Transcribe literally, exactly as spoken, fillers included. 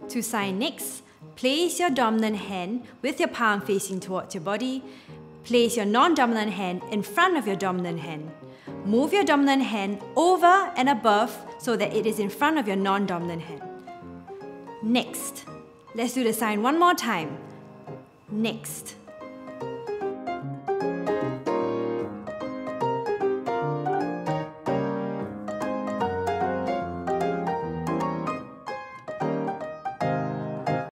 To sign next, place your dominant hand with your palm facing towards your body. Place your non-dominant hand in front of your dominant hand. Move your dominant hand over and above so that it is in front of your non-dominant hand. Next, let's do the sign one more time. Next.